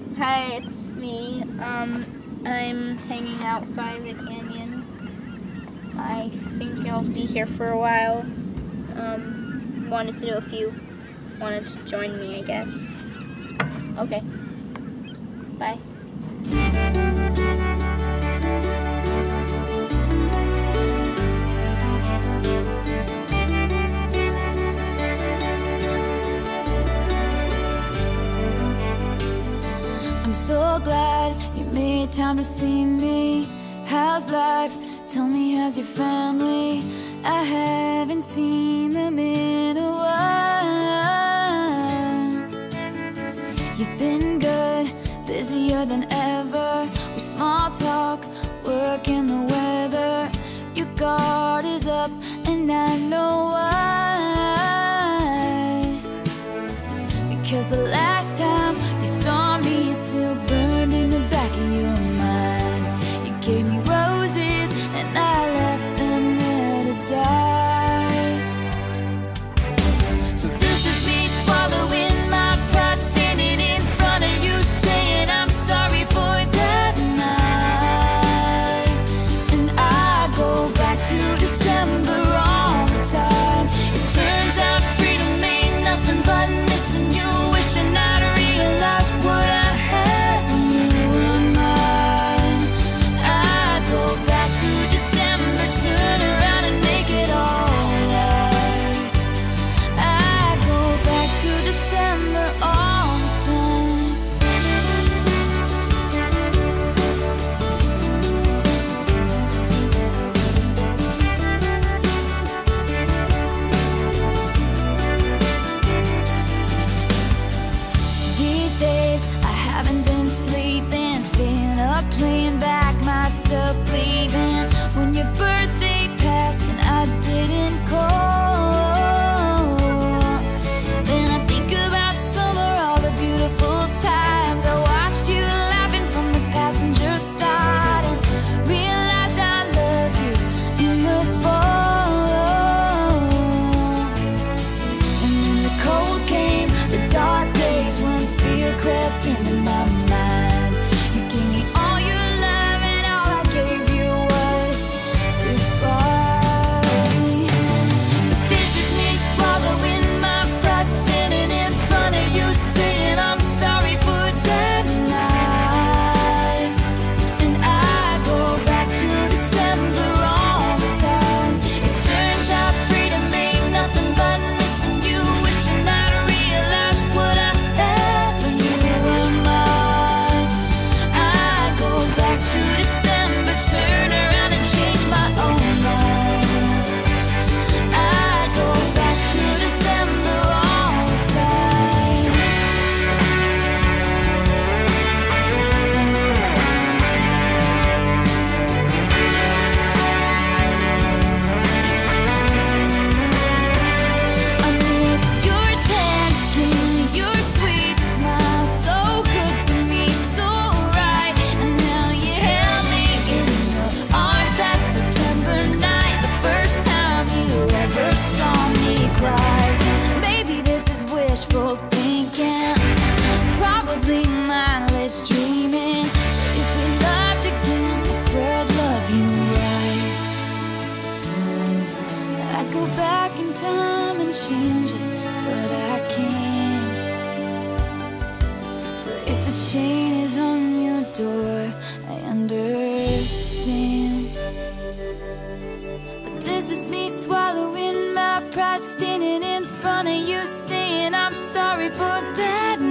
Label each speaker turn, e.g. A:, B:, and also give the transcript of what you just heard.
A: Hi, it's me. I'm hanging out by the canyon. I think I'll be here for a while. Wanted to know if you wanted to join me, I guess. Okay. Bye.
B: I'm so glad you made time to see me. How's life? Tell me, how's your family? I haven't seen them in a while. You've been good, busier than ever. We small talk, work in the weather. Your guard is up and I know why. Because the last time you saw me is still burned in the back of your mind. You gave me roses and I left them there to die. So this is me swallowing my pride, standing in front of you saying I'm sorry for that night. And I go back to December all the time. It turns out freedom ain't nothing but missing you, wishing I'd realized what I had when you were mine. I go back to December, turn around and make it alright. I go back to December all the time. These days I haven't been sleeping, staying up playing back myself leaving. When your birthday passed and I didn't call, then I think about summer, all the beautiful times I watched you laughing from the passenger side, and realized I loved you in the fall. And then the cold came, the dark days when fear crept into my mind. You gave me all your love and all I gave you was goodbye. So this is me swallowing my pride, standing in front of you saying I'm sorry for that night. And I go back to December all the time. It turns out freedom ain't nothing but missing you, wishing I'd realized what I had when you were mine. I go back to December, turn around and change my own mind. I go back to December all the time. I miss your tan skin, your sweet smile, so good to me, so right. And now you held me in your arms that September night, the first time you ever saw me cry. Maybe this is wishful thinking, probably mindless dreaming. But if we loved again, I swear I'd love you right. I'd go back in time and change it, but I can't. So if the chain is on your door, I understand. But this is me swallowing my pride, standing in front of you saying I'm sorry for that